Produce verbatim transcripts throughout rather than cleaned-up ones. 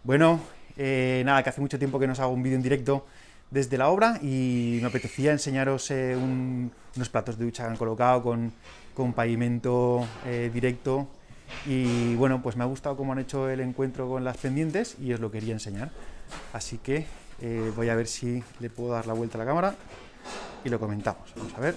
Bueno, eh, nada, que hace mucho tiempo que no os hago un vídeo en directo desde la obra y me apetecía enseñaros eh, un- unos platos de ducha que han colocado con, con pavimento eh, directo y bueno, pues me ha gustado cómo han hecho el encuentro con las pendientes y os lo quería enseñar. Así que eh, voy a ver si le puedo dar la vuelta a la cámara y lo comentamos. Vamos a ver.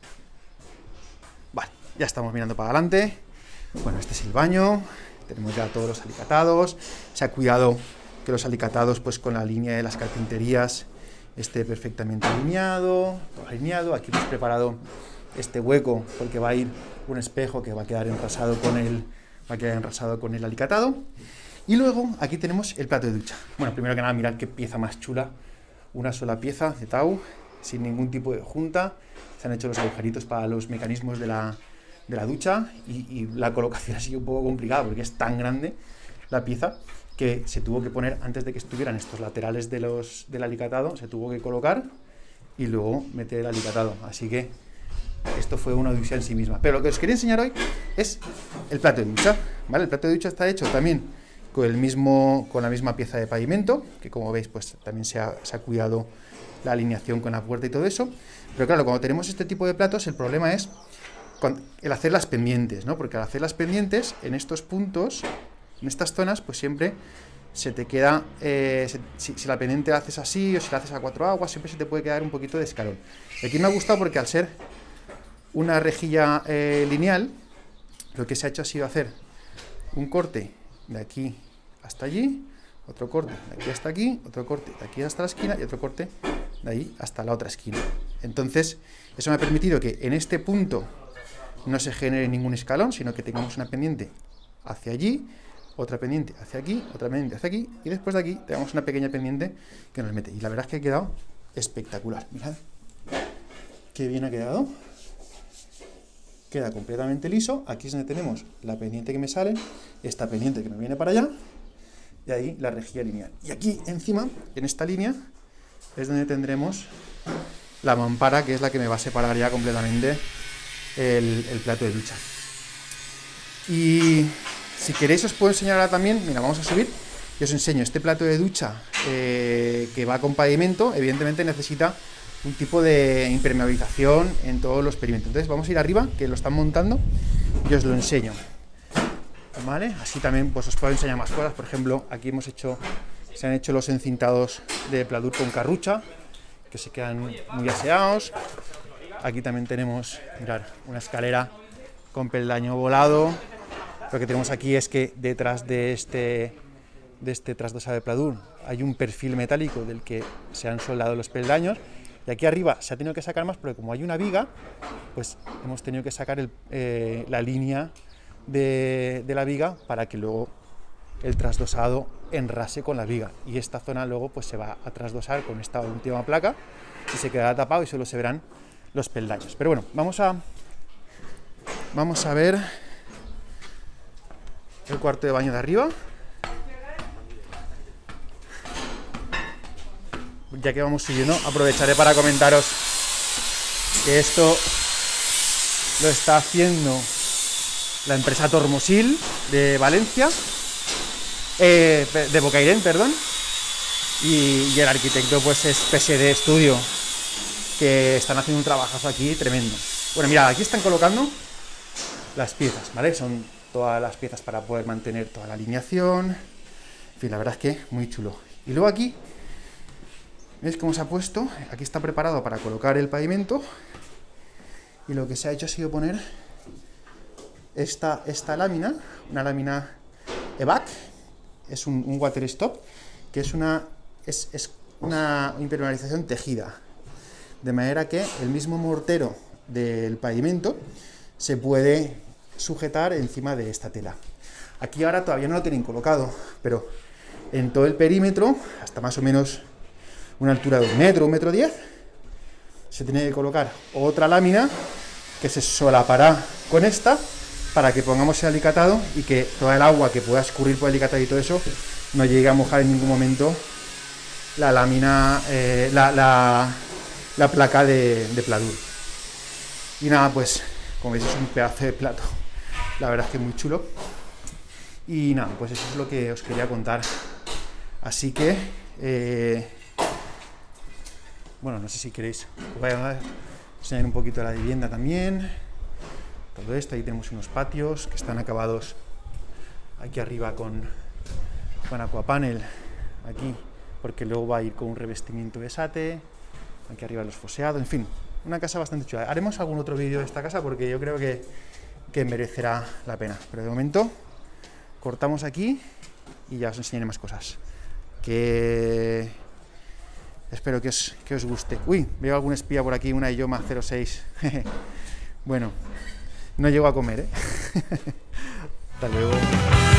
Vale, ya estamos mirando para adelante. Bueno, este es el baño. Tenemos ya todos los alicatados. Se ha cuidado que los alicatados, pues con la línea de las carpinterías, esté perfectamente alineado, todo alineado. Aquí hemos preparado este hueco porque va a ir un espejo que va a quedar enrasado con el, va a quedar enrasado con el alicatado. Y luego aquí tenemos el plato de ducha. Bueno, primero que nada, mirad qué pieza más chula. Una sola pieza de Tau, sin ningún tipo de junta. Se han hecho los agujeritos para los mecanismos de la, de la ducha y, y la colocación ha sido un poco complicada porque es tan grande la pieza que se tuvo que poner, antes de que estuvieran estos laterales de los, del alicatado, se tuvo que colocar y luego meter el alicatado. Así que esto fue una odisea en sí misma. Pero lo que os quería enseñar hoy es el plato de ducha, ¿vale? El plato de ducha está hecho también con, el mismo, con la misma pieza de pavimento, que como veis pues también se ha, se ha cuidado la alineación con la puerta y todo eso. Pero claro, cuando tenemos este tipo de platos, el problema es el hacer las pendientes, ¿no? Porque al hacer las pendientes, en estos puntos, en estas zonas, pues siempre se te queda, eh, se, si, si la pendiente la haces así o si la haces a cuatro aguas, siempre se te puede quedar un poquito de escalón. Y aquí me ha gustado porque al ser una rejilla eh, lineal, lo que se ha hecho ha sido hacer un corte de aquí hasta allí, otro corte de aquí hasta aquí, otro corte de aquí hasta la esquina y otro corte de ahí hasta la otra esquina. Entonces, eso me ha permitido que en este punto no se genere ningún escalón, sino que tengamos una pendiente hacia allí, otra pendiente hacia aquí, otra pendiente hacia aquí, y después de aquí tenemos una pequeña pendiente que nos mete. Y la verdad es que ha quedado espectacular. Mirad qué bien ha quedado. Queda completamente liso. Aquí es donde tenemos la pendiente que me sale, esta pendiente que me viene para allá, y ahí la rejilla lineal. Y aquí encima, en esta línea, es donde tendremos la mampara, que es la que me va a separar ya completamente el, el plato de ducha. Y si queréis os puedo enseñar ahora también, mira, vamos a subir y os enseño este plato de ducha eh, que va con pavimento. Evidentemente necesita un tipo de impermeabilización en todos los perímetros. Entonces vamos a ir arriba, que lo están montando, y os lo enseño. ¿Vale? Así también pues os puedo enseñar más cosas. Por ejemplo, aquí hemos hecho, se han hecho los encintados de pladur con carrucha, que se quedan muy aseados. Aquí también tenemos, mirad, una escalera con peldaño volado. Lo que tenemos aquí es que detrás de este, de este trasdosado de pladur hay un perfil metálico del que se han soldado los peldaños. Y aquí arriba se ha tenido que sacar más, porque como hay una viga, pues hemos tenido que sacar el, eh, la línea de, de la viga para que luego el trasdosado enrase con la viga. Y esta zona luego pues se va a trasdosar con esta última placa y se quedará tapado y solo se verán los peldaños. Pero bueno, vamos a, vamos a ver el cuarto de baño de arriba. Ya que vamos subiendo, aprovecharé para comentaros que esto lo está haciendo la empresa Tormosil de Valencia, eh, de Bocairent, perdón, y, y el arquitecto pues es P S D Studio, que están haciendo un trabajazo aquí tremendo. Bueno, mirad, aquí están colocando las piezas, ¿vale? Son todas las piezas para poder mantener toda la alineación. En fin, la verdad es que muy chulo. Y luego aquí, ¿veis cómo se ha puesto? Aquí está preparado para colocar el pavimento. Y lo que se ha hecho ha sido poner esta, esta lámina, una lámina E V A C, es un, un water stop, que es una, es, es una impermeabilización tejida. De manera que el mismo mortero del pavimento se puede sujetar encima de esta tela. Aquí ahora todavía no lo tienen colocado, pero en todo el perímetro, hasta más o menos una altura de un metro, un metro diez, se tiene que colocar otra lámina que se solapará con esta para que pongamos el alicatado y que toda el agua que pueda escurrir por el alicatado y todo eso no llegue a mojar en ningún momento la lámina, eh, la, la, la placa de, de pladur. Y nada, pues como veis es un pedazo de plato, la verdad es que es muy chulo. Y nada, pues eso es lo que os quería contar Así que, eh, bueno, no sé si queréis, os voy a enseñar un poquito la vivienda también. Todo esto, ahí tenemos unos patios que están acabados aquí arriba con, con aquapanel, aquí, porque luego va a ir con un revestimiento de sate, aquí arriba los foseados, en fin, una casa bastante chula. Haremos algún otro vídeo de esta casa porque yo creo que, que merecerá la pena, pero de momento cortamos aquí y ya os enseñaré más cosas. Que espero que os, que os guste. Uy, veo algún espía por aquí, una Ioma cero seis. Bueno, no llego a comer, ¿eh? Hasta luego.